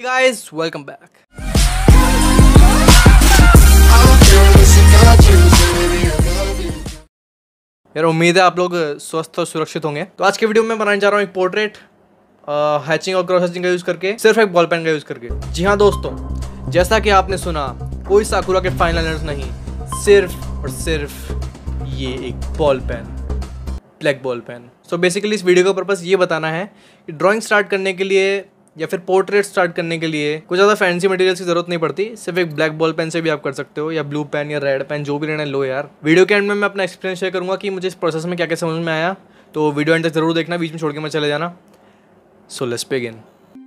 Guys, welcome back. यार उम्मीद है आप लोग स्वस्थ और सुरक्षित होंगे। तो आज के वीडियो में बनाने जा रहा हूँ एक पोर्ट्रेट हैचिंग और क्रॉस हैचिंग का यूज़ करके, सिर्फ एक बॉल पेन का यूज़ करके। जी हाँ दोस्तों, जैसा कि आपने सुना, कोई साकुरा के फाइन लाइनर्स नहीं, सिर्फ और सिर्फ ये एक ball pen, black ball pen. So basically इस वीडियो का पर्पस ये बताना है कि ड्राइंग स्टार्ट करने के लिए या फिर पोर्ट्रेट स्टार्ट करने के लिए कुछ ज़्यादा फैंसी मटेरियल्स की जरूरत नहीं पड़ती। सिर्फ एक ब्लैक बॉल पेन से भी आप कर सकते हो, या ब्लू पेन या रेड पेन, जो भी लेना लो यार। वीडियो के एंड में मैं अपना एक्सपीरियंस शेयर करूँगा कि मुझे इस प्रोसेस में क्या क्या समझ में आया। तो वीडियो एंड तक जरूर देखना, बीच में छोड़ के मत चले जाना। So let's begin.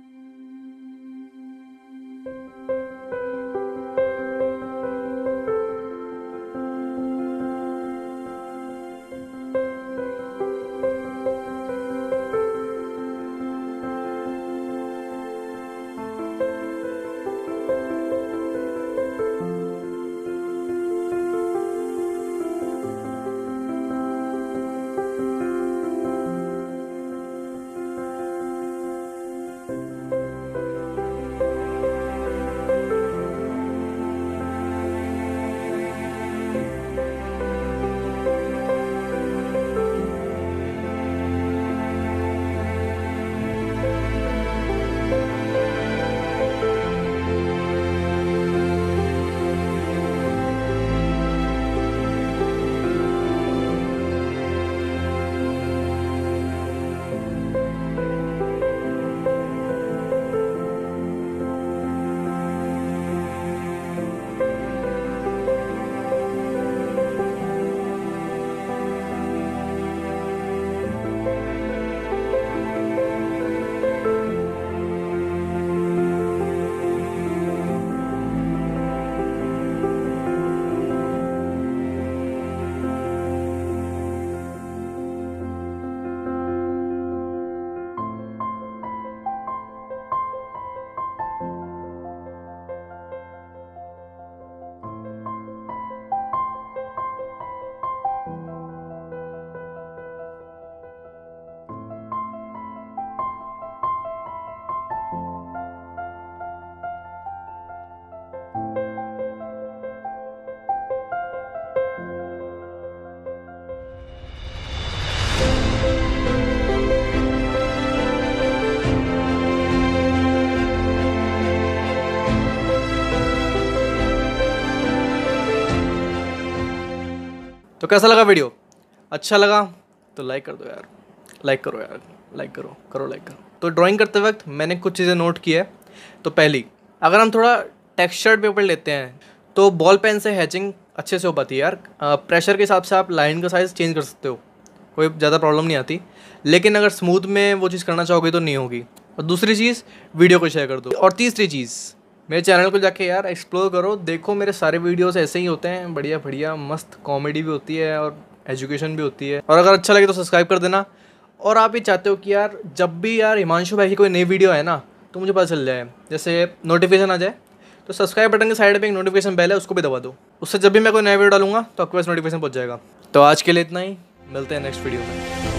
तो कैसा लगा वीडियो? अच्छा लगा तो लाइक कर दो यार, लाइक करो यार, लाइक करो लाइक करो। तो ड्राइंग करते वक्त मैंने कुछ चीज़ें नोट की है। तो पहली, अगर हम थोड़ा टेक्सचर्ड पेपर लेते हैं तो बॉल पेन से हैचिंग अच्छे से हो पाती है यार। प्रेशर के हिसाब से आप लाइन का साइज़ चेंज कर सकते हो, कोई ज़्यादा प्रॉब्लम नहीं आती। लेकिन अगर स्मूथ में वो चीज़ करना चाहोगे तो नहीं होगी। और दूसरी चीज़, वीडियो को शेयर कर दो। और तीसरी चीज़, मेरे चैनल को जाके यार एक्सप्लोर करो, देखो मेरे सारे वीडियोस ऐसे ही होते हैं, बढ़िया बढ़िया मस्त कॉमेडी भी होती है और एजुकेशन भी होती है। और अगर अच्छा लगे तो सब्सक्राइब कर देना। और आप ये चाहते हो कि यार जब भी यार हिमांशु भाई की कोई नई वीडियो है ना, तो मुझे पता चल जाए, जैसे नोटिफिकेशन आ जाए, तो सब्सक्राइब बटन के साइड पर एक नोटिफिकेशन बेल है, उसको भी दबा दो। उससे जब भी मैं कोई नया वीडियो डालूंगा तो आपके पास नोटिफिकेशन पहुँच जाएगा। तो आज के लिए इतना ही, मिलते हैं नेक्स्ट वीडियो में।